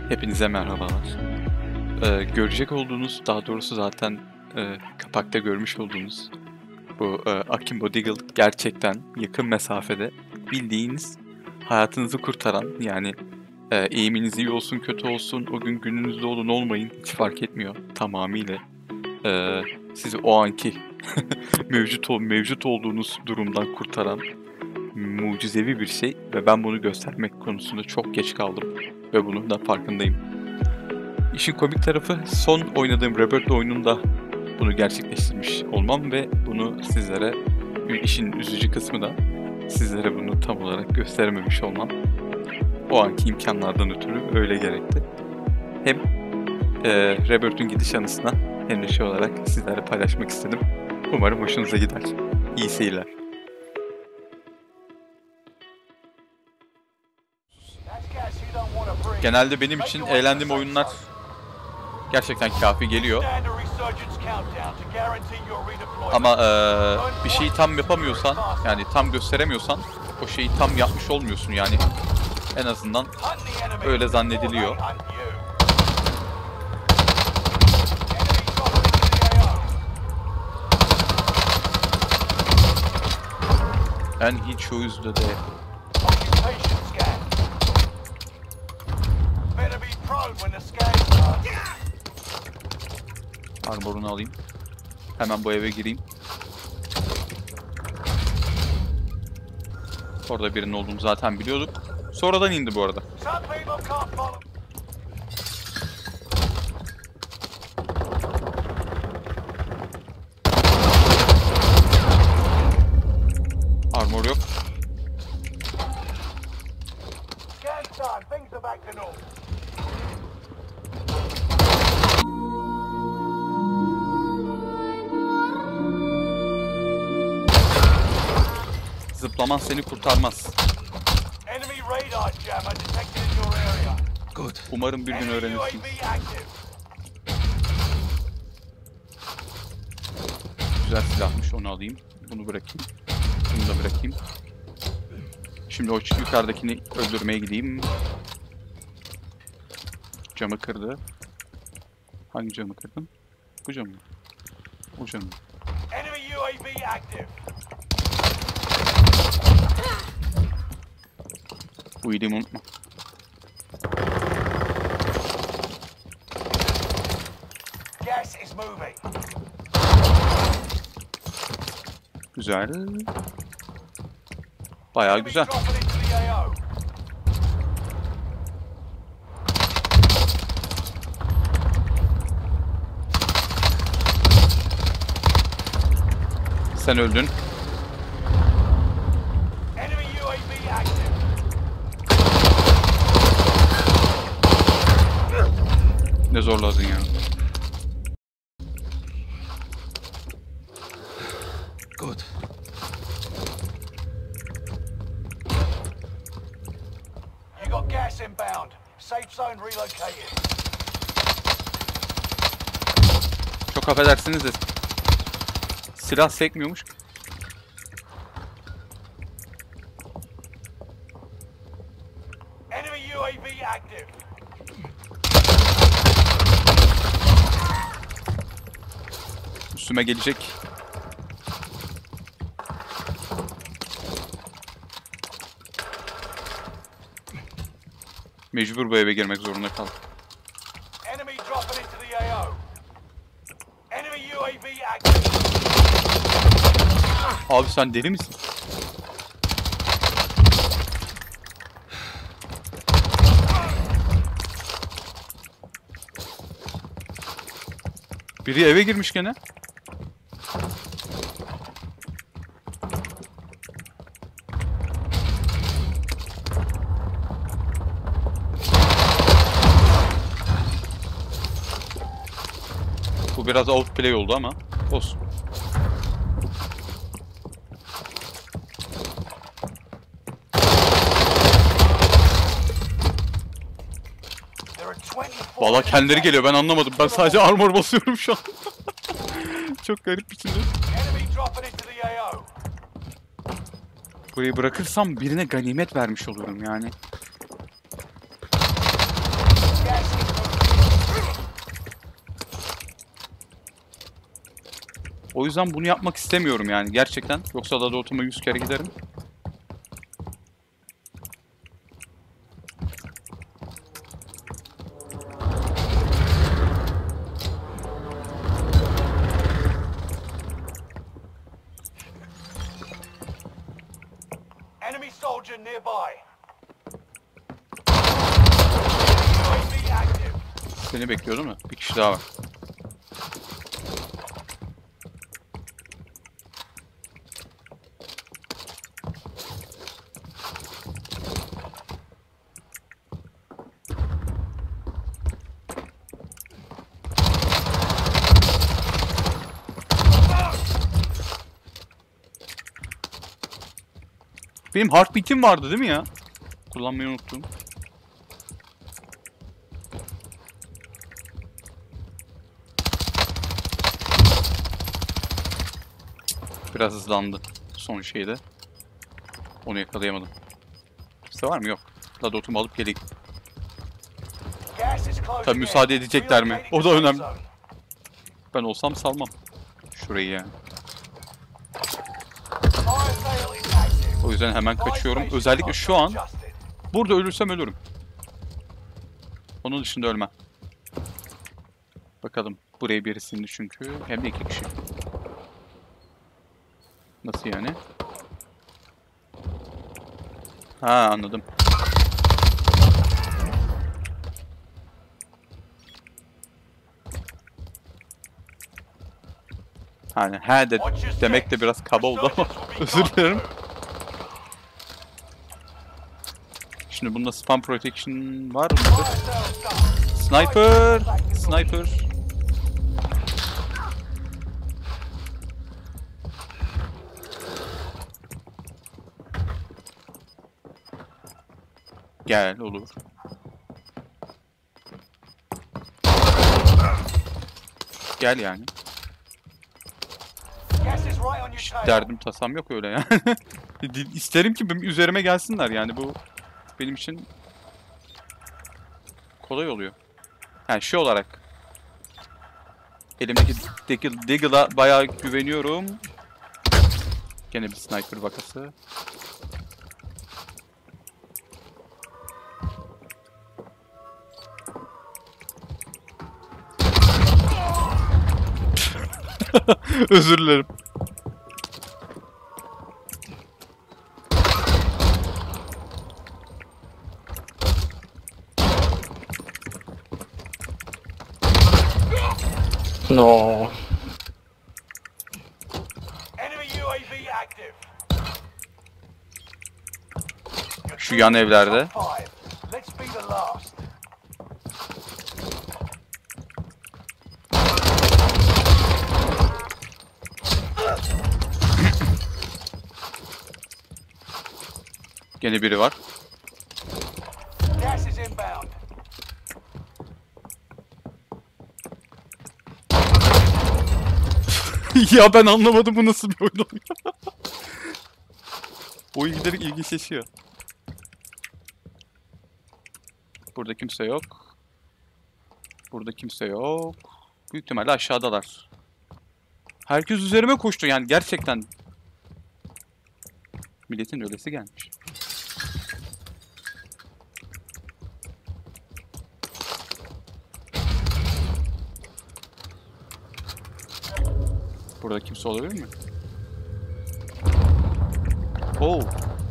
Hepinize merhabalar. Görecek olduğunuz, daha doğrusu zaten kapakta görmüş olduğunuz bu Akimbo Deagle gerçekten yakın mesafede bildiğiniz hayatınızı kurtaran, yani eğiminiz iyi olsun kötü olsun, o gün gününüzde olun olmayın hiç fark etmiyor, tamamıyla sizi o anki mevcut olduğunuz durumdan kurtaran mucizevi bir şey ve ben bunu göstermek konusunda çok geç kaldım ve bunun da farkındayım. İşin komik tarafı, son oynadığım Rebirth oyununda bunu gerçekleştirmiş olmam ve bunu sizlere, işin üzücü kısmı da sizlere bunu tam olarak gösterememiş olmam. O anki imkanlardan ötürü öyle gerekti. Hem Rebirth'ün gidiş anısına hem de şey olarak sizlerle paylaşmak istedim. Umarım hoşunuza gider. İyi seyirler. Genelde benim için eğlendiğim oyunlar gerçekten kafi geliyor. Ama bir şeyi tam yapamıyorsan, yani tam gösteremiyorsan o şeyi tam yapmış olmuyorsun yani. En azından öyle zannediliyor. And he chose the day. Armor'unu alayım. Hemen bu eve gireyim. Orada birinin olduğunu zaten biliyorduk. Sonradan indi bu arada. Armor yok. Zıplaman seni kurtarmaz. Umarım bir gün öğrenirsin. Güzel silahmış, onu alayım. Bunu bırakayım. Bunu da bırakayım. Şimdi o yukarıdakini öldürmeye gideyim. Camı kırdı. Hangi camı kırdın? Bu camı. Bu camı. Bu iyiliğimi unutma. Güzel. Bayağı güzel. Sen öldün. Ne zorladın ya. Good. You got gas inbound. Safe zone relocated. Çok affedersiniz de silah sekmiyormuş. Enemy UAV active. Üstüme gelecek. Mecbur bu eve girmek zorunda kaldım. Enemy dropping into the AO. Enemy UAV active. Abi sen deli misin? Biri eve girmiş gene. Bu biraz outplay oldu ama olsun. Valla kendileri geliyor, ben anlamadım. Ben sadece armor basıyorum şu an. Çok garip biçimde. Burayı bırakırsam birine ganimet vermiş olurum yani. O yüzden bunu yapmak istemiyorum yani gerçekten. Yoksa da Dota'ma 100 kere giderim. Enemy soldier nearby. UAV active. Seni bekliyor değil mi? Bir kişi daha var. Benim heartbeat'im vardı değil mi ya? Kullanmayı unuttum. Biraz hızlandı son şeyde. Onu yakalayamadım. Kimse var mı? Yok. La Dot'umu alıp geleyim. Gas is closing Tabii in. müsaade edecekler mi? Relocating O da to safe önemli. zone. Ben olsam salmam. Şurayı yani. Fire sale is active. O yüzden hemen kaçıyorum. Özellikle şu an burada ölürsem ölürüm. Onun dışında ölmem. Bakalım. Buraya birisi indi çünkü. Hem de 2 kişi. Nasıl yani? Ha anladım. Hani he de demek de biraz kaba oldu ama özür dilerim. Şimdi bunda spam protection var mı? Sniper! Sniper! Gel olur. Gel yani. Gas is right on your Hiç tail. derdim tasam yok öyle yani. İsterim ki benim üzerime gelsinler yani bu benim için kolay oluyor. Yani şey olarak elimdeki Deagle'a bayağı güveniyorum. Gene bir sniper vakası. Özür dilerim. No. Enemy UAV active. Şu yan evlerde. Top five. Let's be the last. Gene biri var. Gas is inbound. Ya ben anlamadım bu nasıl bir oyun oluyor. Oyun giderek ilginçleşiyor. Burada kimse yok. Burada kimse yok. Büyük ihtimalle aşağıdalar. Herkes üzerime koştu yani gerçekten. Milletin öylesi gelmiş. Burada kimse olabilir mi? Oh.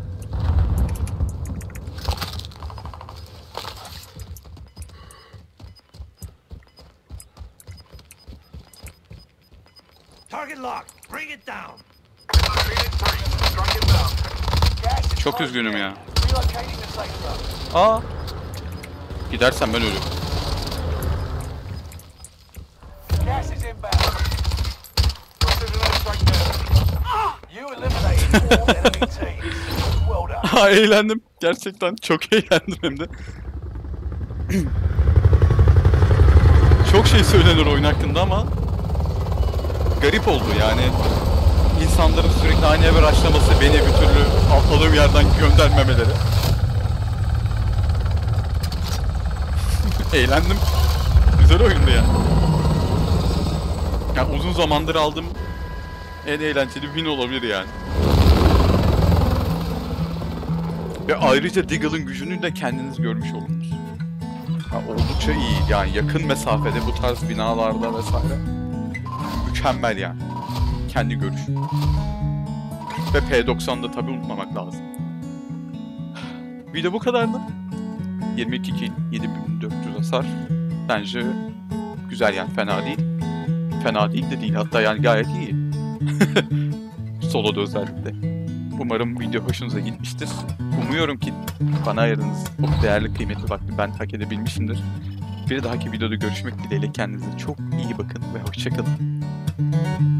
Target locked. Bring it down. Çok üzgünüm ya. Relocating to safe zone. Aa. Gidersen ben ölürüm. Gas is inbound. You eliminated all enemy teams. Well done. Ha eğlendim. Gerçekten çok eğlendim hem de. Çok şey söylenir oyun hakkında ama garip oldu yani. İnsanların sürekli aynı eve rushlaması, beni bir türlü atladığım yerden göndermemeleri. Eğlendim. Güzel oyundu yani. Yani uzun zamandır aldığım en eğlenceli win olabilir yani. Ve ayrıca Deagle'ın gücünü de kendiniz görmüş oldunuz. Ya oldukça iyi yani, yakın mesafede bu tarz binalarda vesaire. Mükemmel yani. Kendi görüşüm. Ve P90'da tabi unutmamak lazım. Video bu kadardı. 22 kill, 7400 hasar. Bence güzel yani, fena değil. Fena değil de değil, hatta yani gayet iyi. Solo'da özellikle. Umarım video hoşunuza gitmiştir. Umuyorum ki bana ayırdığınız o değerli kıymetli vakti ben hak edebilmişimdir. Bir dahaki videoda görüşmek dileğiyle, kendinize çok iyi bakın ve hoşça kalın.